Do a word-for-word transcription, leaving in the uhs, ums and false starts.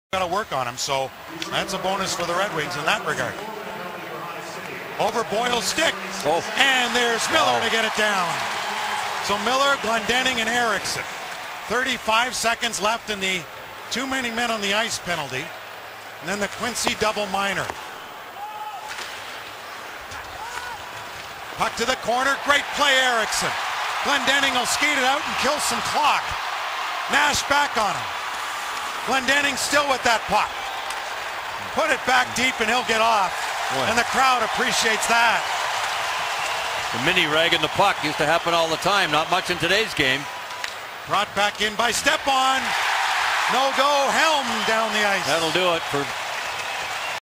got to work on him, so that's a bonus for the Red Wings in that regard. Over Boyle's stick, oh. and there's Miller wow. to get it down. So Miller, Glendening, and Ericsson. thirty-five seconds left in the too many men on the ice penalty. And then the Quincy double minor. Puck to the corner, great play, Ericsson. Glendening will skate it out and kill some clock. Nash back on him. Glendening still with that puck. Put it back deep and he'll get off. Boy. And the crowd appreciates that. The mini rag in the puck used to happen all the time. Not much in today's game. Brought back in by Stepan. No go, Helm down the ice. That'll do it for